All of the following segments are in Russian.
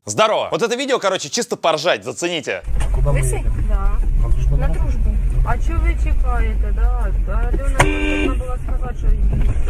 Здорово! Вот это видео, короче, чисто поржать, зацените. Куда мы едем? Да. На дружбу? На дружбу. А что вы чекаете, да? Алена должна была сказать, что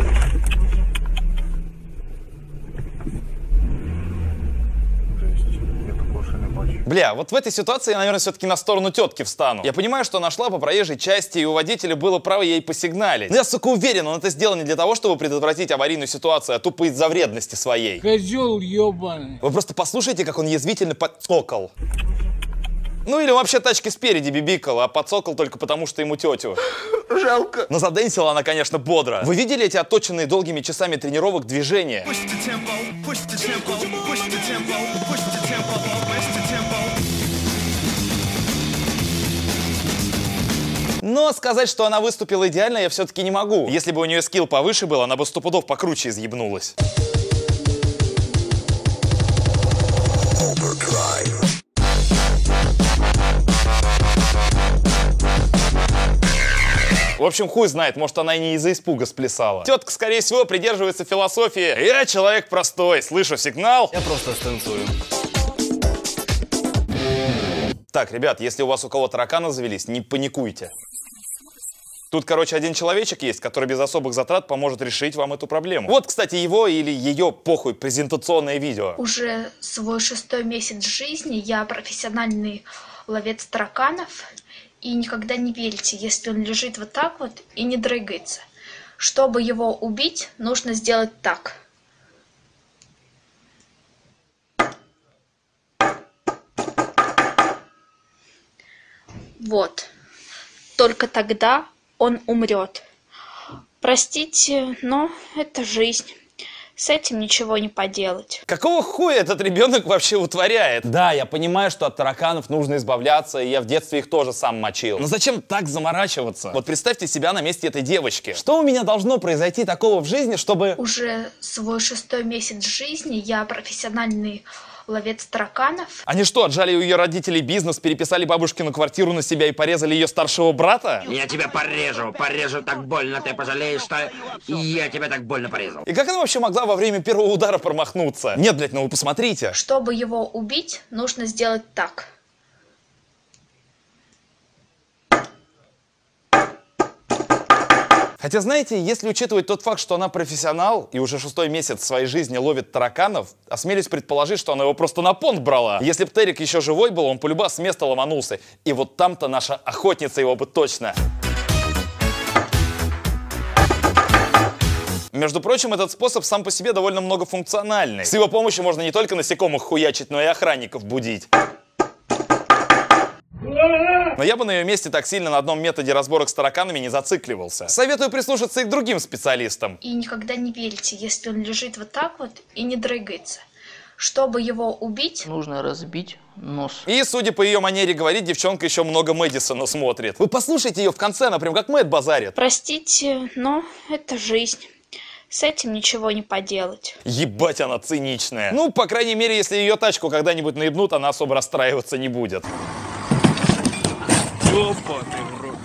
Бля, вот в этой ситуации я, наверное, все-таки на сторону тетки встану. Я понимаю, что она шла по проезжей части, и у водителя было право ей посигналить. Но я, сука, уверен, он это сделал не для того, чтобы предотвратить аварийную ситуацию, а тупо из-за вредности своей. Козел ебаный. Вы просто послушайте, как он язвительно подцокал. Ну или вообще тачки спереди бибикал, а подцокал только потому, что ему тетю. Жалко. Но заденсила она, конечно, бодро. Вы видели эти отточенные долгими часами тренировок движения? Но сказать, что она выступила идеально, я все-таки не могу. Если бы у нее скилл повыше был, она бы 100 пудов покруче изъебнулась. В общем, хуй знает, может, она и не из-за испуга сплясала. Тетка, скорее всего, придерживается философии: я человек простой, слышу сигнал, я просто станцую. Так, ребят, если у вас у кого тараканы завелись, не паникуйте. Тут, короче, один человечек есть, который без особых затрат поможет решить вам эту проблему. Вот, кстати, его или ее, похуй, презентационное видео. Уже свой 6-й месяц жизни я профессиональный ловец тараканов. И никогда не верьте, если он лежит вот так вот и не дрыгается. Чтобы его убить, нужно сделать так. Вот. Только тогда он умрет. Простите, но это жизнь. С этим ничего не поделать. Какого хуя этот ребенок вообще утворяет? Да, я понимаю, что от тараканов нужно избавляться, и я в детстве их тоже сам мочил. Но зачем так заморачиваться? Вот представьте себя на месте этой девочки. Что у меня должно произойти такого в жизни, чтобы... Уже свой 6-й месяц жизни я профессиональный ловец тараканов. Они что, отжали у ее родителей бизнес, переписали бабушкину квартиру на себя и порезали ее старшего брата? Я тебя порежу так больно, ты пожалеешь, что я тебя так больно порезал. И как она вообще могла во время первого удара промахнуться? Нет, блядь, ну вы посмотрите. Чтобы его убить, нужно сделать так. Хотя, знаете, если учитывать тот факт, что она профессионал и уже 6-й месяц своей жизни ловит тараканов, осмелюсь предположить, что она его просто на понт брала. Если бы Терик еще живой был, он полюба с места ломанулся. И вот там-то наша охотница его бы точно. Между прочим, этот способ сам по себе довольно многофункциональный. С его помощью можно не только насекомых хуячить, но и охранников будить. Но я бы на ее месте так сильно на одном методе разборок с тараканами не зацикливался. Советую прислушаться и к другим специалистам. И никогда не верьте, если он лежит вот так вот и не дрыгается. Чтобы его убить, нужно разбить нос. И, судя по ее манере говорить, девчонка еще много Мэдисона смотрит. Вы послушайте ее в конце, она прям как Мэтт базарит. Простите, но это жизнь. С этим ничего не поделать. Ебать, она циничная. Ну, по крайней мере, если ее тачку когда-нибудь наебнут, она особо расстраиваться не будет. Опа, ты в рот.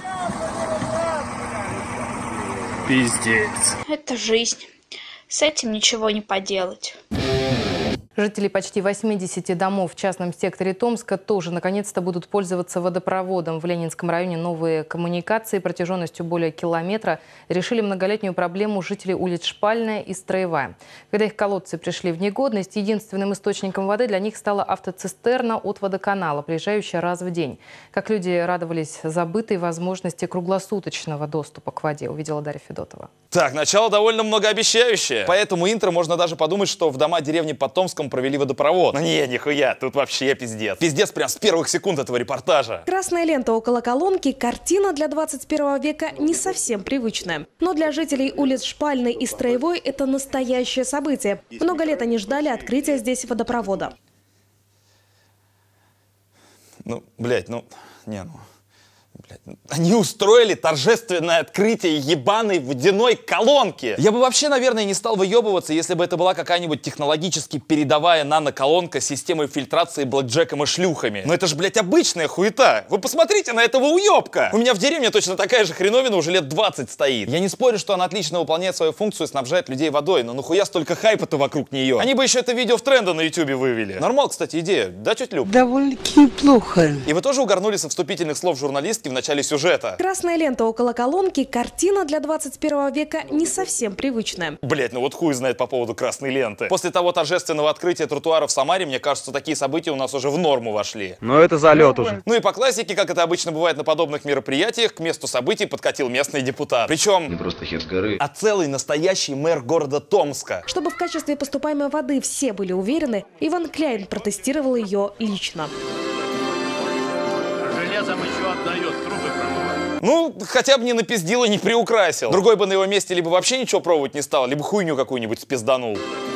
Пиздец. Это жизнь. С этим ничего не поделать. Жители почти 80 домов в частном секторе Томска тоже наконец-то будут пользоваться водопроводом. В Ленинском районе новые коммуникации протяженностью более километра решили многолетнюю проблему жителей улиц Шпальная и Строевая. Когда их колодцы пришли в негодность, единственным источником воды для них стала автоцистерна от водоканала, приезжающая раз в день. Как люди радовались забытой возможности круглосуточного доступа к воде, увидела Дарья Федотова. Так, начало довольно многообещающее. По этому интро можно даже подумать, что в дома деревни под Томском провели водопровод. Но не, нихуя, тут вообще пиздец. Пиздец прям с первых секунд этого репортажа. Красная лента около колонки – картина для 21 века не совсем привычная. Но для жителей улиц Шпальной и Строевой это настоящее событие. Много лет они ждали открытия здесь водопровода. Ну, блядь, Они устроили торжественное открытие ебаной водяной колонки. Я бы вообще, наверное, не стал выебываться, если бы это была какая-нибудь технологически передовая наноколонка с системой фильтрации блэкджеком и шлюхами. Но это же, блядь, обычная хуета. Вы посмотрите на этого уебка. У меня в деревне точно такая же хреновина уже лет 20 стоит. Я не спорю, что она отлично выполняет свою функцию и снабжает людей водой, но нахуя столько хайпа-то вокруг нее? Они бы еще это видео в тренды на ютубе вывели. Нормал, кстати, идея. Да, тетя Люб? Довольно-таки неплохо. И вы тоже угорнули со вступительных слов журналистки в начале сюжета. Красная лента около колонки – картина для 21 века не совсем привычная. Блять, ну вот хуй знает по поводу красной ленты. После того торжественного открытия тротуара в Самаре, мне кажется, такие события у нас уже в норму вошли. Но это залет уже. Ну и по классике, как это обычно бывает на подобных мероприятиях, к месту событий подкатил местный депутат. Причем не просто хер с горы, а целый настоящий мэр города Томска. Чтобы в качестве поступаемой воды все были уверены, Иван Кляйн протестировал ее лично. Железом еще отдает, трубы промывает. Ну, хотя бы не напиздил и не приукрасил. Другой бы на его месте либо вообще ничего пробовать не стал, либо хуйню какую-нибудь спизданул.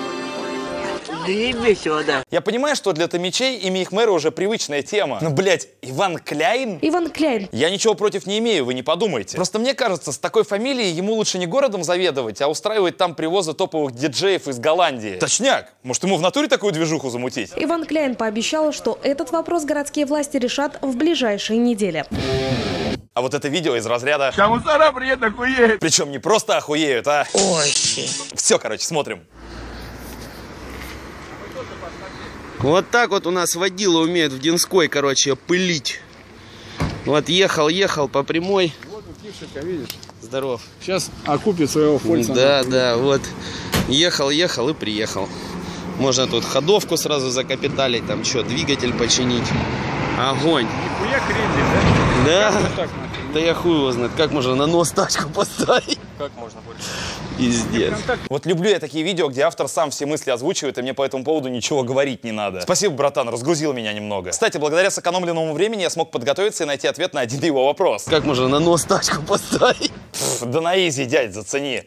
Весело, да. Я понимаю, что для томичей имя их мэра уже привычная тема. Но, блядь, Иван Кляйн? Иван Кляйн. Я ничего против не имею, вы не подумайте. Просто мне кажется, с такой фамилией ему лучше не городом заведовать, а устраивать там привозы топовых диджеев из Голландии. Точняк! Может, ему в натуре такую движуху замутить? Иван Кляйн пообещал, что этот вопрос городские власти решат в ближайшие недели. А вот это видео из разряда... Сейчас мусора приедут, охуеют. Причем не просто охуеют, а... Очень. Все, короче, смотрим. Вот так вот у нас водила умеет в Динской, короче, пылить. Вот ехал по прямой. Вот у Кившика, видишь? Здоров. Сейчас окупит своего фольца. Да, вот. Ехал и приехал. Можно тут ходовку сразу закапиталить, там что, двигатель починить. Огонь. Нихуя крендель, да? Да? Да я хуй его знает, как можно на нос тачку поставить. Как можно больше? Пиздец. Вот люблю я такие видео, где автор сам все мысли озвучивает, и мне по этому поводу ничего говорить не надо. Спасибо, братан, разгрузил меня немного. Кстати, благодаря сэкономленному времени я смог подготовиться и найти ответ на один его вопрос. Как можно на нос тачку поставить? Да на изи, дядь, зацени.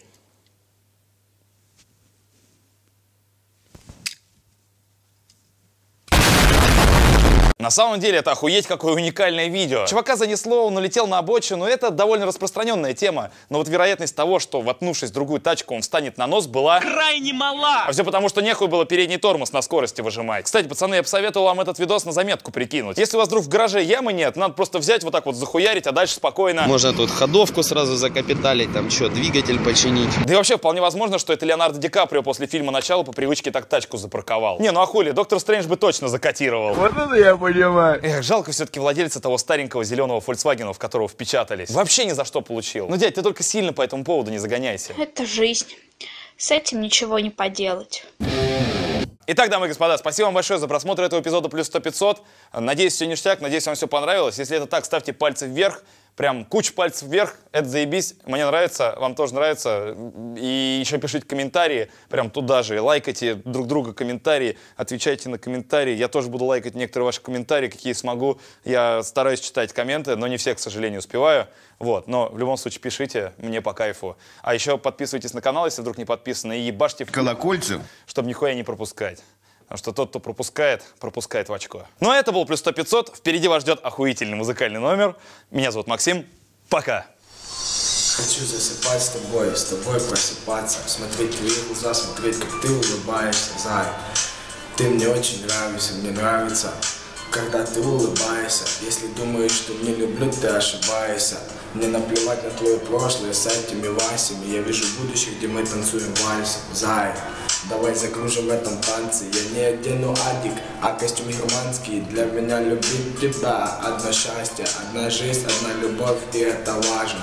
На самом деле это охуеть какое уникальное видео. Чувака занесло, он улетел на обочину, это довольно распространенная тема. Но вот вероятность того, что воткнувшись в другую тачку, он встанет на нос, была крайне мала. А все потому, что нехуй было передний тормоз на скорости выжимать. Кстати, пацаны, я посоветовал вам этот видос на заметку прикинуть. Если у вас вдруг в гараже ямы нет, надо просто взять вот так вот захуярить, а дальше спокойно. Можно тут ходовку сразу закапиталить, там что, двигатель починить. Да и вообще вполне возможно, что это Леонардо Ди Каприо после фильма «Начало» по привычке так тачку запарковал. Не, ну а хули, Доктор Стрэндж бы точно закатировал. Вот это я понимаю. Эх, жалко все-таки владельца того старенького зеленого Volkswagen, в которого впечатались. Вообще ни за что получил. Ну, дядь, ты только сильно по этому поводу не загоняйся. Это жизнь. С этим ничего не поделать. Итак, дамы и господа, спасибо вам большое за просмотр этого эпизода плюс 100-500. Надеюсь, все ништяк, надеюсь, вам все понравилось. Если это так, ставьте пальцы вверх. Прям куча пальцев вверх, это заебись, мне нравится, вам тоже нравится. И еще пишите комментарии, прям туда же, лайкайте друг друга комментарии, отвечайте на комментарии. Я тоже буду лайкать некоторые ваши комментарии, какие смогу. Я стараюсь читать комменты, но не все, к сожалению, успеваю. Вот, но в любом случае пишите, мне по кайфу. А еще подписывайтесь на канал, если вдруг не подписаны, и ебашьте в колокольчик, чтобы нихуя не пропускать. Потому что тот, кто пропускает, пропускает в очко. Ну а это был плюс 100-500. Впереди вас ждет охуительный музыкальный номер. Меня зовут Максим. Пока. Хочу засыпать с тобой просыпаться. Смотреть твои глаза, смотреть, как ты улыбаешься, зай. Ты мне очень нравишься, мне нравится, когда ты улыбаешься. Если думаешь, что не люблю, ты ошибаешься. Мне наплевать на твое прошлое с этими Васями. Я вижу будущее, где мы танцуем вальс, зай. Давай закружим в этом танце. Я не одену адик, а костюм германский. Для меня любить тебя одно счастье, одна жизнь, одна любовь. И это важно.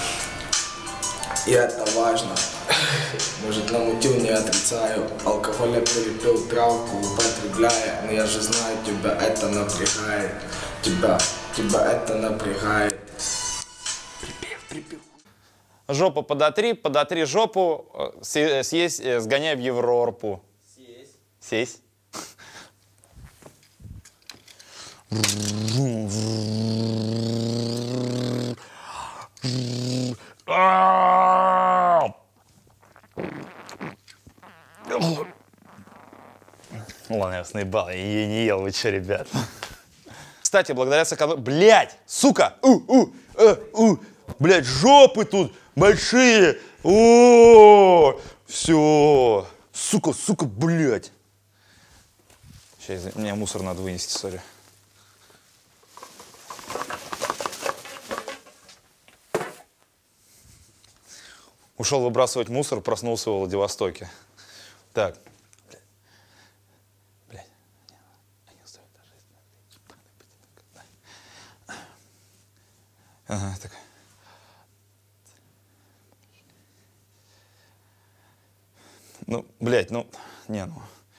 И это важно. Может, намутил, не отрицаю. Алкоголь я перепил, травку употребляя. Но я же знаю, тебя это напрягает. Тебя это напрягает. Жопу подотри жопу, съесть, сгоняй в Европу. Сесть. Ладно, я вас наебал, я ее не ел, вы че, ребят? Кстати, Кстати, благодаря сэкономии... Блядь, сука! Блядь, жопы тут большие! О, все. Сука, блядь. Сейчас, мне мусор надо вынести, сори. Ушел выбрасывать мусор, проснулся в Владивостоке. Так. Блядь. Ага, так. Ну, блядь, ну, не, ну.